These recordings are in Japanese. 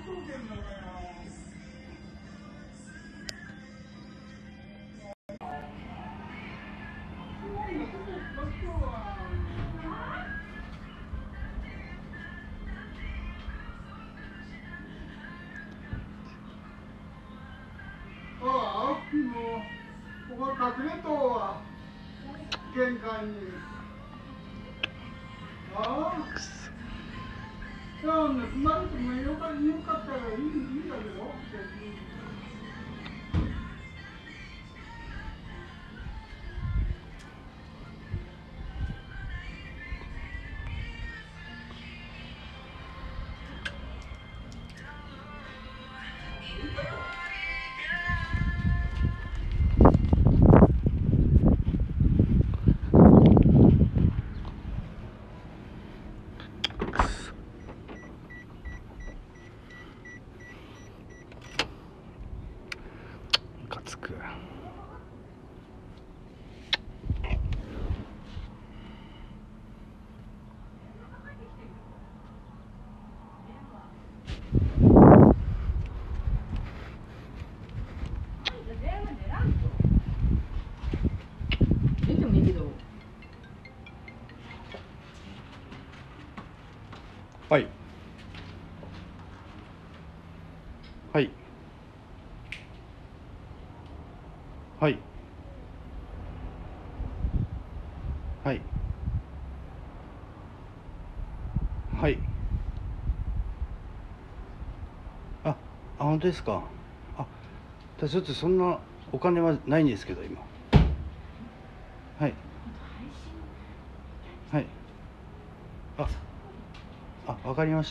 ここ隠れとは玄関に。ああ。いや、盗まれてもよかったらいいんだけど。 ムカつく。 出てもいいけど。 はいはいはいはいはい。本当ですか。ちょっとそんなお金はないんですけど今。はいはい。わかりました。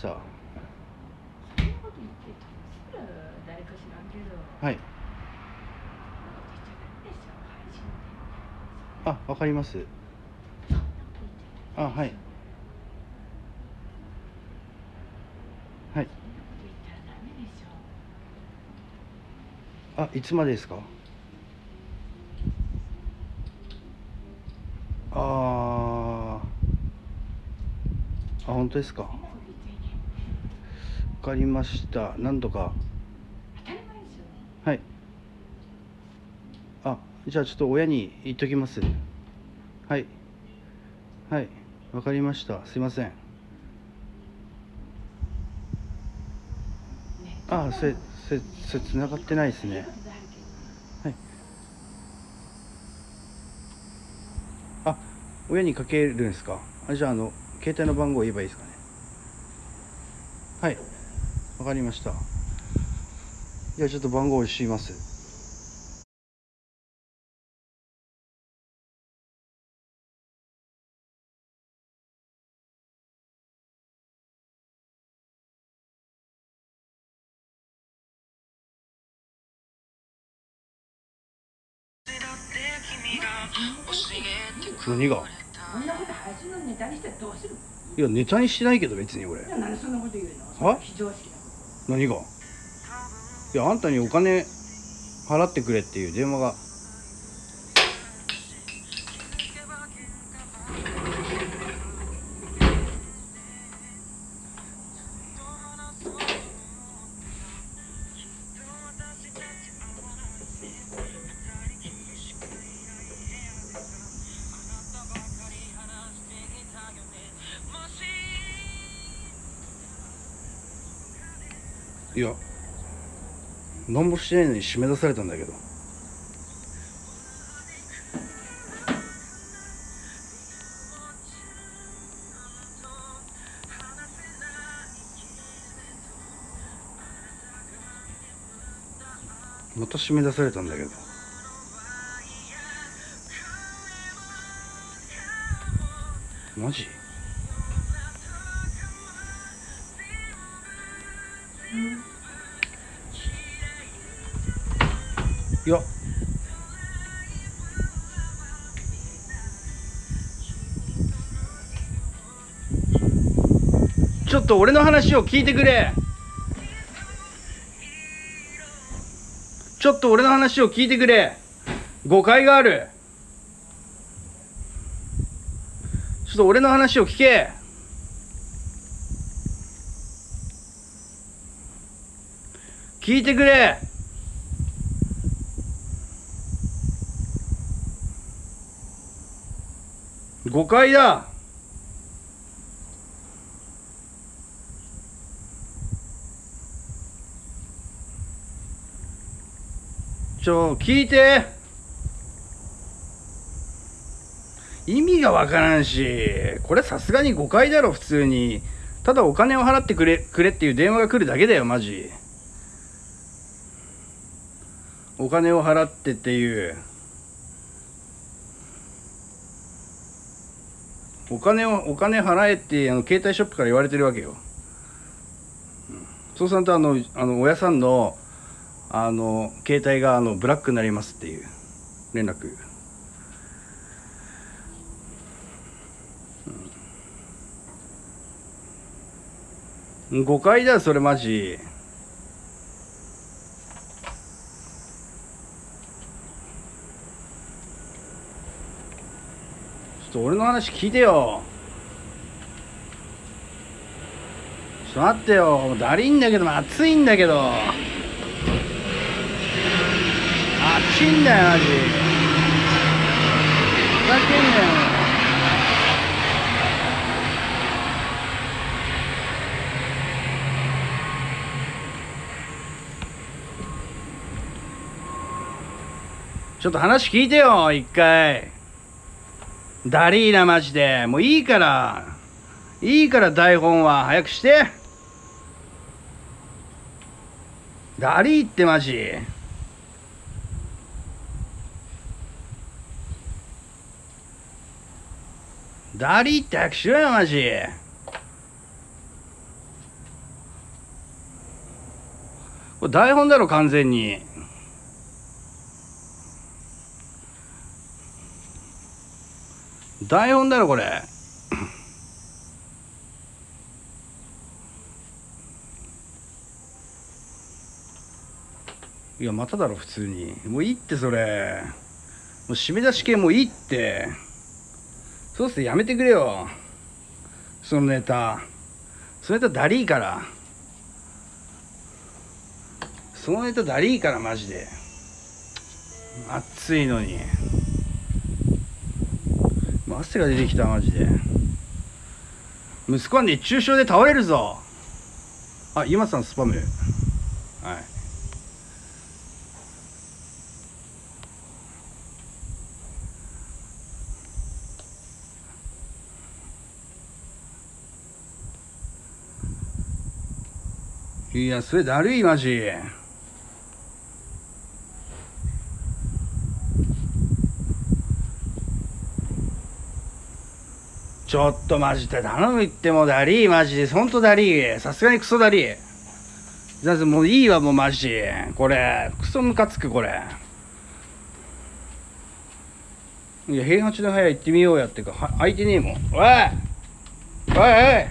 はい。わかります。はいはい。いつまでですか。本当ですか。わかりました。何度か。はい。じゃあちょっと親に言っときます。はいはいわかりました。すいません。繋がってないですね。はい。親にかけるんですか。じゃあ携帯の番号言えばいいですかね。はいわかりました。じゃあちょっと番号を教えます。何が。 そんなこと配信のネタにしてどうする。 いやネタにしてないけど別に俺。 なんでそんなこと言うの。非常識なこと。 何が。いやあんたにお金払ってくれっていう電話が。いや何もしてないのに締め出されたんだけど。また締め出されたんだけど。マジ。いやちょっと俺の話を聞いてくれ。ちょっと俺の話を聞いてくれ。誤解がある。ちょっと俺の話を聞け。 聞いてくれ。誤解だ。聞いて。意味がわからんし、これさすがに誤解だろ。普通にただお金を払ってくれっていう電話が来るだけだよ。マジお金を払ってっていう、お金払えって携帯ショップから言われてるわけよ。そうすると親さんの携帯がブラックになりますっていう連絡。誤解だよそれマジ。ちょっと俺の話聞いてよ。ちょっと待ってよ。もうだりいんだけど、暑いんだけど、暑いんだよマジ。ふざけんなよ。ちょっと話聞いてよ一回。だりーなマジで。もういいから台本は早くして。だりーってマジ。だりーって早くしろよマジ。これ台本だろ完全に。台本だろこれ。いやまただろ普通に。もういいってそれ。もう締め出し系もういいって。そうっすやめてくれよそのネタ。そのネタだりーから。そのネタだりーからマジで。暑いのに。汗が出てきたマジで。息子は熱中症で倒れるぞ。あ、今さんスパム。はい。いやそれだるいマジ。ちょっとマジで頼むってもうだりーマジで。ほんとだりー。さすがにクソだりー。もういいわもうマジ。これクソムカつくこれ。いや平八の部屋行ってみようやってか空いてねえもん。おいおいおい。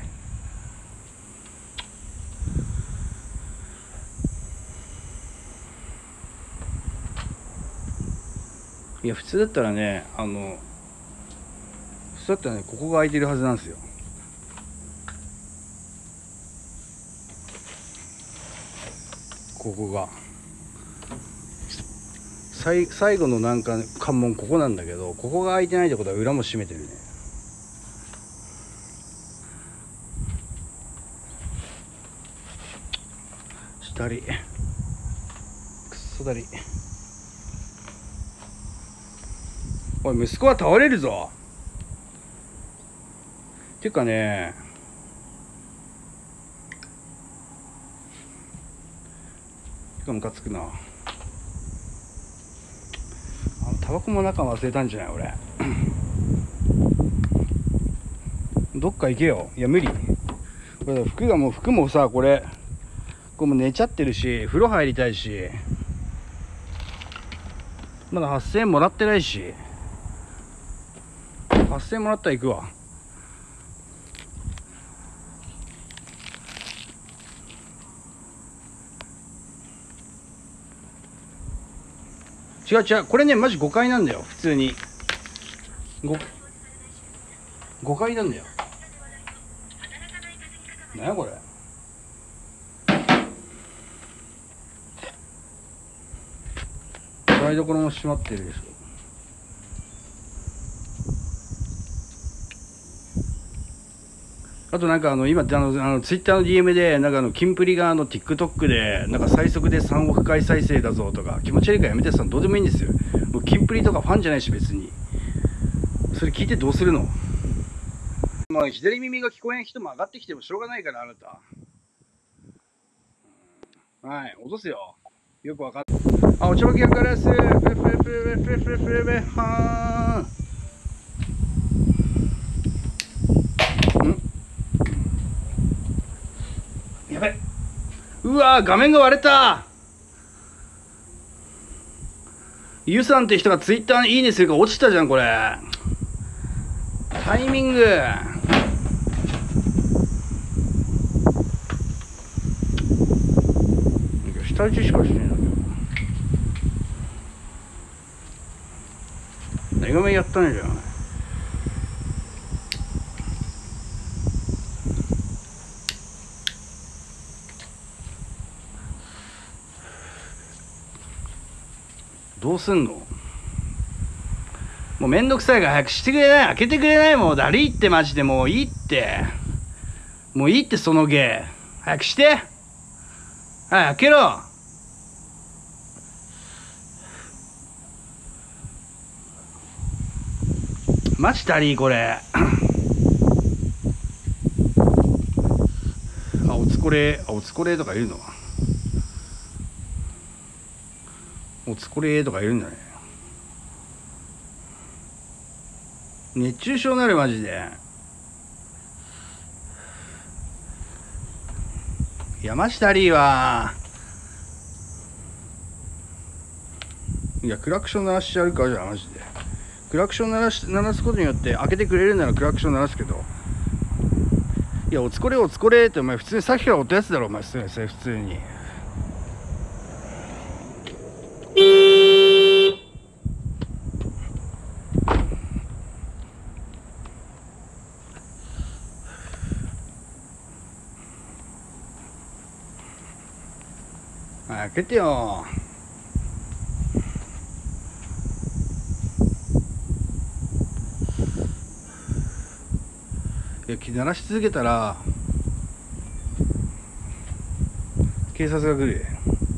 いや普通だったらね普通だったらねここが空いてるはずなんですよ。ここが最後のなんか関門ここなんだけど、ここが開いてないってことは裏も閉めてるね。だりくっそだり。おい息子は倒れるぞ。ていうかねムカつくな。タバコも中忘れたんじゃない俺。どっか行けよ。いや無理。これ服もさこれも寝ちゃってるし、風呂入りたいし、まだ8000円もらってないし。8000円もらったら行くわ。違うこれねマジ誤解なんだよ普通に。誤解なんだよ。何やこれ。 台所も閉まってるでしょ。あとなんか今ツイッターの DM でなんかキンプリがTikTok でなんか最速で3億回再生だぞとか、気持ち悪いからやめてさん、どうでもいいんですよ。もうキンプリとかファンじゃないし別に。それ聞いてどうするの。まあ左耳が聞こえん人も上がってきてもしょうがないから、あなた。はい、落とすよ。よくわかんない。あ、お茶巻き役です。プレプレプレプレプレプレプレプレはーん。やべ。うわー、画面が割れた。ゆさんって人がツイッターにいいねするから落ちたじゃん、これ。タイミング。下打ちしかしてねえんだけど。何がめやったねじゃん。どうすんの。もうめんどくさいから早くしてくれない。開けてくれない。もうだりいってマジで。もういいって。もういいってその芸。早くして。はい、開けろ。マジだりーこれ。あ、おつこれ。あ、おつこれとかいるの。おつこれとかいるんだね。熱中症になるマジで。山下リーはいやクラクション鳴らしてやるか。じゃあマジでクラクション鳴らすことによって開けてくれるならクラクション鳴らすけど、いやおつこれおつこれってお前普通にさっきからおったやつだろお前。普通に。開けてよ。いや鳴らし続けたら警察が来る。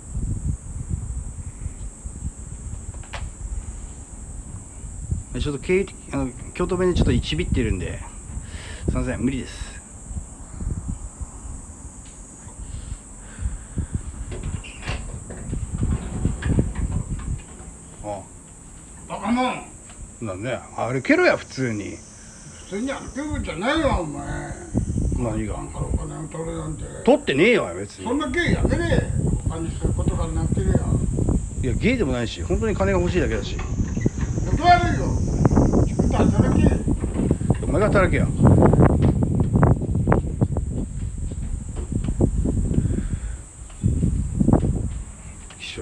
ちょっと京都弁でちょっと1ビってるんですいません無理です。 バカもん。 なんね歩けろや普通に。 普通に歩けるんじゃないわお前。 何がなんかお金を取るなんて。 取ってねえよ別に。 そんな芸やめれ。お金することがなってるやん。 いや芸でもないし本当に金が欲しいだけだし。 断るよ。自分で働け。 お前が働けよ。きしょい。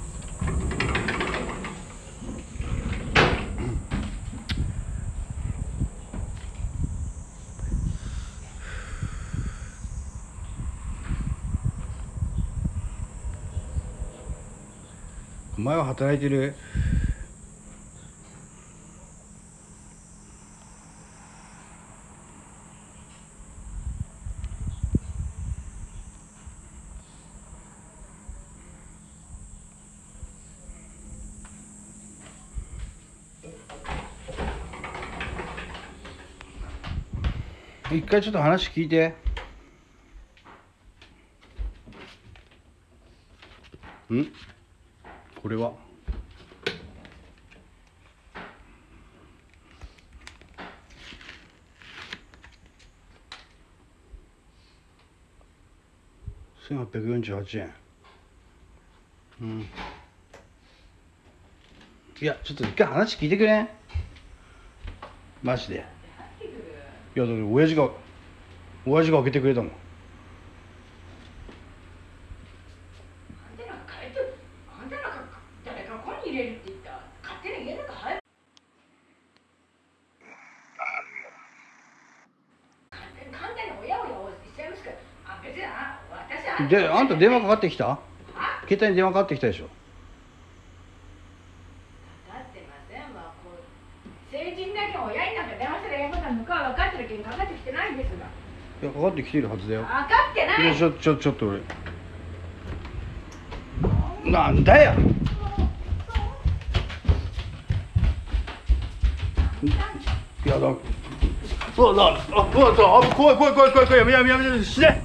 お前は働いてる。一回ちょっと話聞いて。これは1848円。いやちょっと一回話聞いてくれんマジで。いやだって親父が開けてくれたもん。 あんたなんか誰かここに入れるって言ったら勝手に家の中入る。簡単に親をしちゃいますから。あ、別に私はであんた電話かかってきた。携帯に電話かかってきたでしょ。 ないですが。 いやかかってきてるはずだよ。 分かってない。 ちょっと俺なんだよ。いやだ怖いやめ死ね。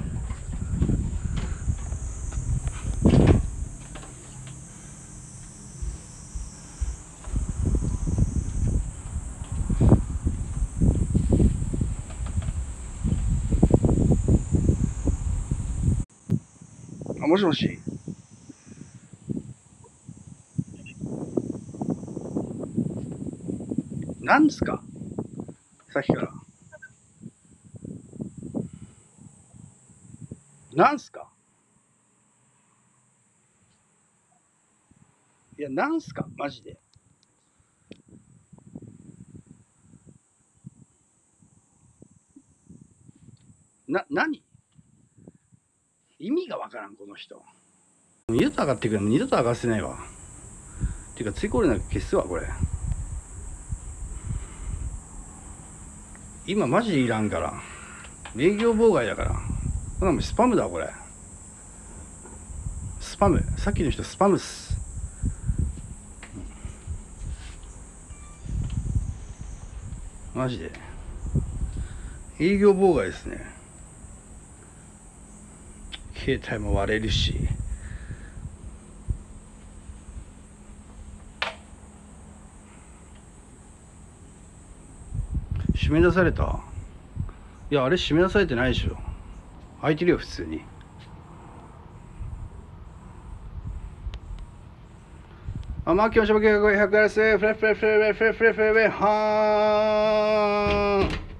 もしもし。なんですかさっきから。なんすか。いやなんすかマジで。何意味がわからんこの人。二度と上がってくるの二度と上がせないわ。ていうか追考例なんか消すわこれ。今マジでいらんから。営業妨害だから。これもスパムだこれ。スパム。さっきの人スパムっす。マジで営業妨害ですね。携帯も割れるし。締め出された。いやあれ締め出されてないでしょ。空いてるよ普通に。あ、マーキーのしゃべきが500やらせフレフレフレフレフレフレフレはーん。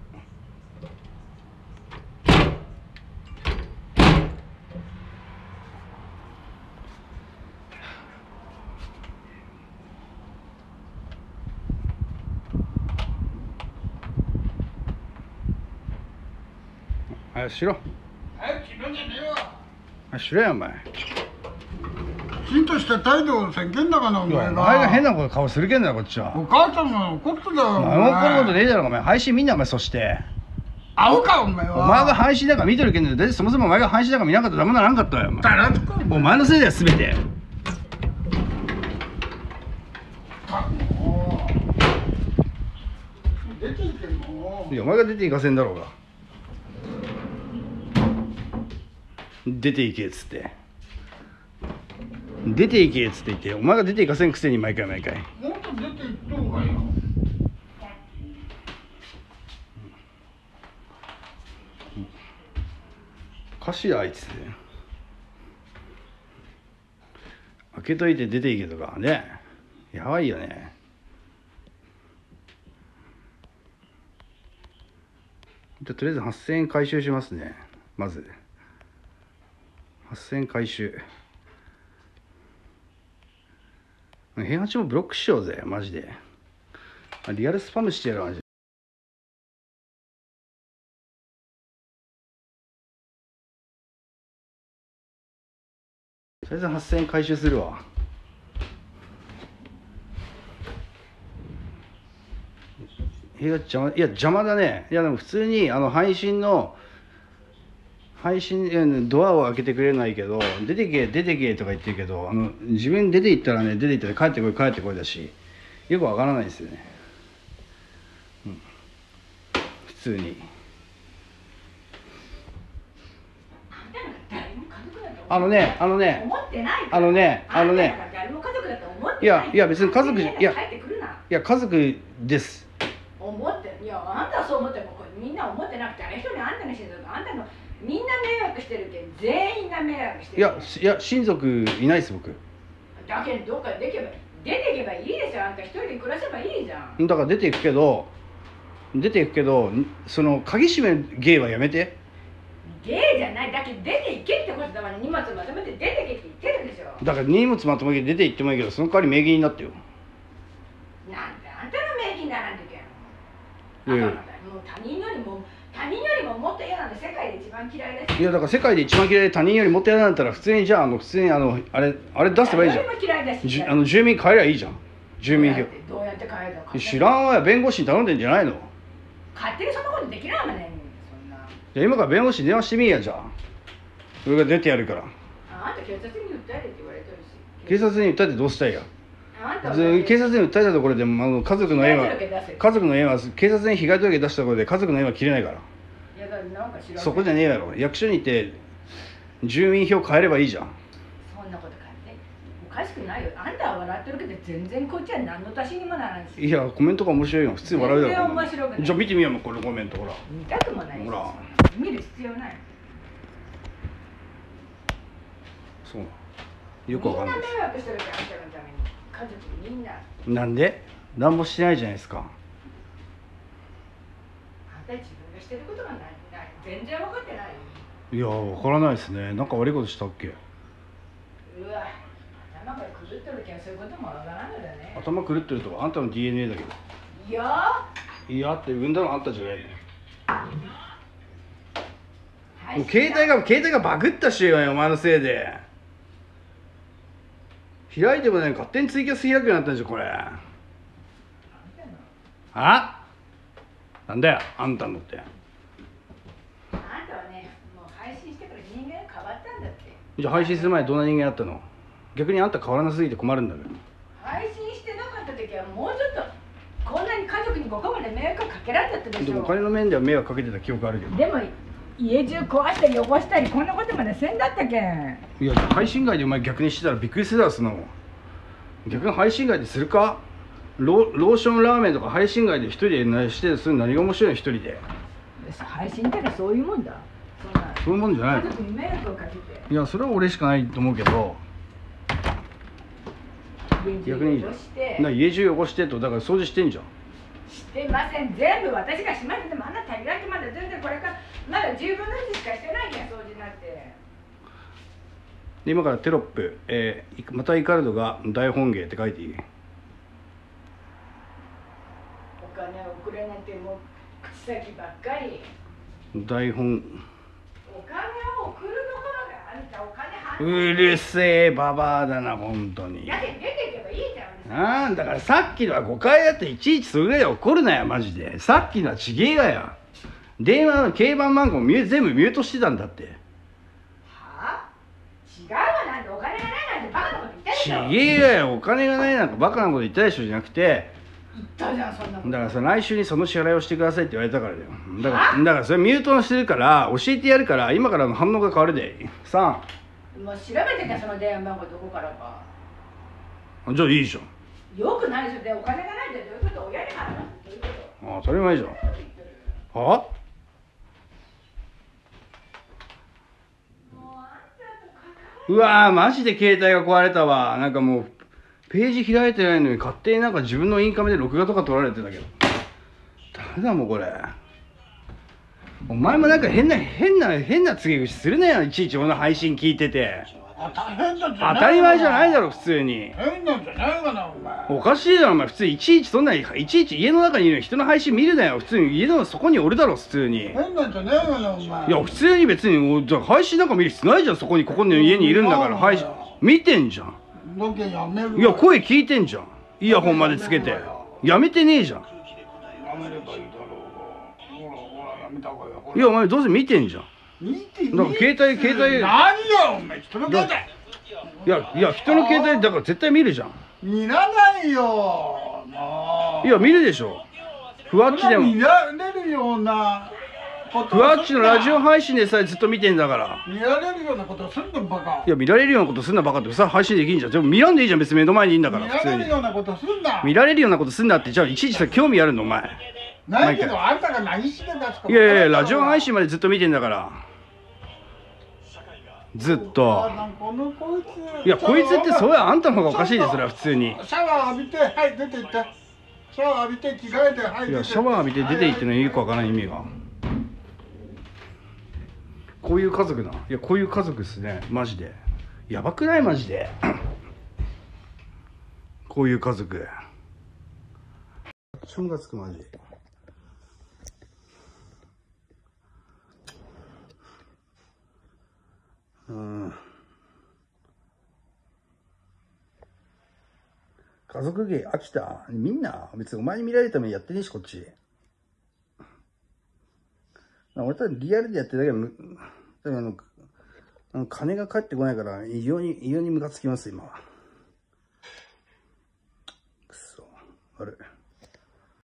早くしろ。 早くしろじゃねえわ。 早くしろよお前。 きちんとした態度をせんけんだかなおいや前が。 お前が変な顔するけんだよこっちは。 お母さんが怒ってたよ。 お前も怒ることねえだろお前。配信見んなお前。そしてアホかお前は。 お前が配信だから見てるけんだよ。そもそもお前が配信だから見なかったらダメならんかったよお前。 誰とかお前のせいだよ全て。 出ていけもう。 いやお前が出ていかせんだろうが。出ていけっつって出ていけっつって言ってお前が出ていかせんくせに毎回もっと出ていった方がいいよ。 おかしいあいつ。開けといて出ていけとかね。やばいよね。じゃとりあえず8000円回収しますね。まず8000円回収。平八もブロックしようぜマジで。リアルスパムしてやるマジで。とりあえず8000円回収するわ。平八邪魔。いや邪魔だね。いやでも普通に配信ドアを開けてくれないけど出てけとか言ってるけど自分出て行ったらね出て行ったら帰ってこいだしよくわからないですよね、普通に。いや別に家族いや家族です。 思っていやあんたはそう思ってもみんな思ってなくてあれ一人あんたの親族あんたのみんな迷惑してるけん全員が迷惑してる。 いや親族いないです僕。 だけどどっか出てけばいいですよ。あんた一人で暮らせばいいじゃん。 だから出ていくけどその鍵閉め芸はやめて。 芸じゃないだけど出ていけってことだわね。荷物まとめて出てけって言ってるでしょ。 だから荷物まとめて出て行ってもいいけどその代わり名義になってよ。 なんであんたの名義にならんといけんの。もう他人よりももっと嫌なんで世界で一番嫌いです。 いやだから世界で一番嫌いで他人よりもっと嫌なんだったら普通にじゃあ普通にあれ出せばいいじゃん。住民変えりゃいいじゃん。住民票どうやって変えるの。 知らんわよ。弁護士に頼んでんじゃないの。 勝手にそんなことできないわね。そんなじゃあ今から弁護士に電話してみいや。じゃあ俺が出てやるから。 あんた警察に訴えてって言われてるし。 警察に訴えてどうしたいや。 あんたは警察に訴えたところで家族の縁は警察に被害届出したところで家族の縁は切れないから。 いやだからなんか知らない。 そこじゃねえやろ。役所に行って住民票変えればいいじゃん。 そんなこと変えておかしくないよ。あんたは笑ってるけど全然こっちは何の足しにもならないし。 いやコメントが面白いよ。普通笑うだろ。 全然面白くない。 じゃあ見てみようもこのコメントほら。 見たくもないし。 ほら見る必要ない。 そうよくわかんないです。 みんな迷惑してるからあんたのために家族みんな。 なんで何もしてないじゃないですか。 あんた自分がしてることがない。全然分かってないよ。 いやわからないですね。なんか悪いことしたっけ。 うわ頭が狂ってるけんそういうこともわからんのだね。 頭狂ってるとはあんたの DNA だけど。 いやいやって産んだのあんたじゃないね。 はいもう携帯がバグったしよお前のせいで。開いてもね勝手にツイキャス開くようになったんじゃこれ。あなんだよあんたのって。 あんたはねもう配信してから人間変わったんだって。 じゃあ配信する前にどんな人間やったの。逆にあんた変わらなすぎて困るんだけど。 配信してなかった時はもうちょっとこんなに家族にここまで迷惑かけられたってでしょ。 でもお金の面では迷惑かけてた記憶あるけど。 でも家中壊したり汚したりこんなことまでせんだったけん。 いや配信外でお前逆にしてたらびっくりするだろそんなもん。逆に配信外でするか。ローションラーメンとか配信外で一人でしてする何が面白いの一人で。 配信ってのはそういうもんだ。 そういうもんじゃないの。 家族に迷惑をかけていやそれは俺しかないと思うけど。逆にいいじゃん。家中汚してとだから掃除してんじゃん。 してません。全部私がしまっててもあんな大概まで全然これからまだ10分の1しかしてないんや掃除なんて。 で今からテロップ、またイカルドが大本芸って書いていい。 お金をくれなんてもう口先ばっかり。 台本。 お金を送るどころかあんたお金うるせえババアだな本当に。 だって出ていけばいいじゃん。 なんだからさっきのは誤解だっていちいちそれぐらい怒るなよマジで。さっきのはちげえがよ。電話の競番番号全部ミュートしてたんだって。 はあ違うわ。なんてお金がないなんてバカなこと言ってんでしょ。 ちげえがよ。お金がないなんかバカなこと言ったでしょじゃなくて。 言ったじゃんそんなこと。 だからさ来週にその支払いをしてくださいって言われたからだよ。だからそれミュートしてるから教えてやるから今からの反応が変わるで。さもう調べててその電話番号どこからか。 あじゃあいいじゃん。 よくないでしょ。でお金がないってどういうこと。親に払うなんてどういうこと。 あ当たり前じゃん。はうわーマジで携帯が壊れたわ。なんかもうページ開いてないのに勝手になんか自分のインカメで録画とか撮られてたけどダメだもんこれ。お前もなんか変な告げ口するなよいちいち俺の配信聞いてて。 当たり前じゃないだろ普通に。 変なんじゃないかなお前。 おかしいだろお前。普通いちいちそんないちいち家の中にいる人の配信見るなよ。普通に家のそこにおるだろ普通に。 変なんじゃないかなお前。 いや普通に別にじゃあ配信なんか見る必要ないじゃん。そこにここの家にいるんだから配信見てんじゃん。 ロケやめる。 いや声聞いてんじゃん。イヤホンまでつけてやめてねえじゃん。 やめればいいだろうが。ほらやめた方がいいよ。 いやお前どうせ見てんじゃん。 見てだから携帯何よお前人の携帯。 いや人の携帯だから絶対見るじゃん。 見らないよもう。 いや見るでしょ。ふわっちでも見られるようなことふわっちのラジオ配信でさえずっと見てんだから。 見られるようなことすんのバカ。 いや見られるようなことすんなバカってさ配信できんじゃん。でも見らんでいいじゃん別に目の前にいいんだから普通に。 見られるようなことすんな。 見られるようなことすんなってじゃあいちいちさ興味あるのお前。 ないけどあんたが何してんだいやラジオ配信までずっと見てんだからずっと。いやこいつってそれはあんたの方がおかしいですそれは普通に。 シャワー浴びてはい出て行って。シャワー浴びて着替えてはい。 いやシャワー浴びて出て行ってのよくわからない意味が。こういう家族な。いやこういう家族っすねマジで。やばくないマジで。こういう家族正月くマジ。家族芸飽きた。みんな別にお前に見られるためにやってねえしこっち。 俺たちリアルでやってるだけで金が返ってこないから、異様にムカつきます、今は。くそ。あれ。